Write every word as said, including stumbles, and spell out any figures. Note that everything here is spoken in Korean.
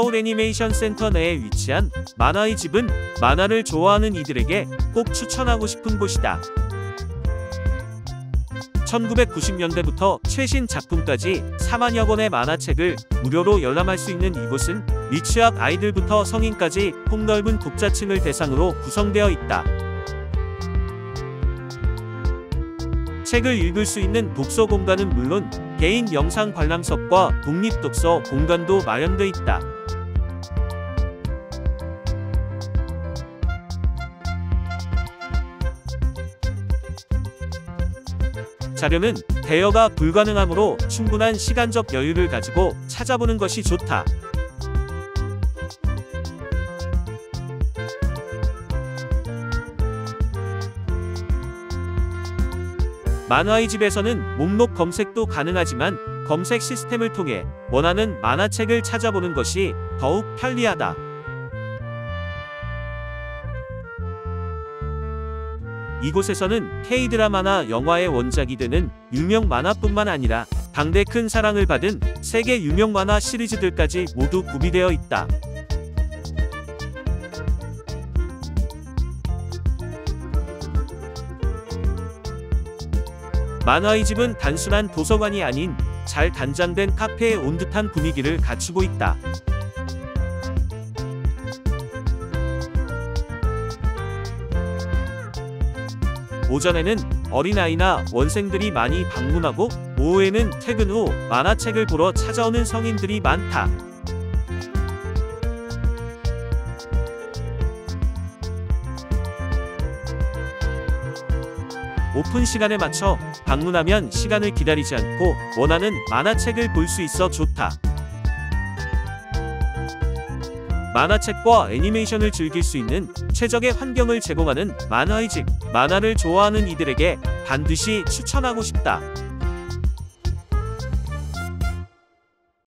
서울 애니메이션 센터 내에 위치한 만화의 집은 만화를 좋아하는 이들에게 꼭 추천하고 싶은 곳이다. 천구백구십 년대부터 최신 작품까지 사만여 권의 만화책을 무료로 열람할 수 있는 이곳은 미취학 아이들부터 성인까지 폭넓은 독자층을 대상으로 구성되어 있다. 책을 읽을 수 있는 독서 공간은 물론 개인 영상 관람석과 독립독서 공간도 마련돼 있다. 자료는 대여가 불가능하므로 충분한 시간적 여유를 가지고 찾아보는 것이 좋다. 만화의 집에서는 목록 검색도 가능하지만 검색 시스템을 통해 원하는 만화책을 찾아보는 것이 더욱 편리하다. 이곳에서는 K-드라마나 영화의 원작이 되는 유명 만화뿐만 아니라 당대 큰 사랑을 받은 세계 유명 만화 시리즈들까지 모두 구비되어 있다. 만화의 집은 단순한 도서관이 아닌 잘 단장된 카페에 온 듯한 분위기를 갖추고 있다. 오전에는 어린아이나 원생들이 많이 방문하고 오후에는 퇴근 후 만화책을 보러 찾아오는 성인들이 많다. 오픈 시간에 맞춰 방문하면 시간을 기다리지 않고 원하는 만화책을 볼 수 있어 좋다. 만화책과 애니메이션을 즐길 수 있는 최적의 환경을 제공하는 만화의 집, 만화를 좋아하는 이들에게 반드시 추천하고 싶다.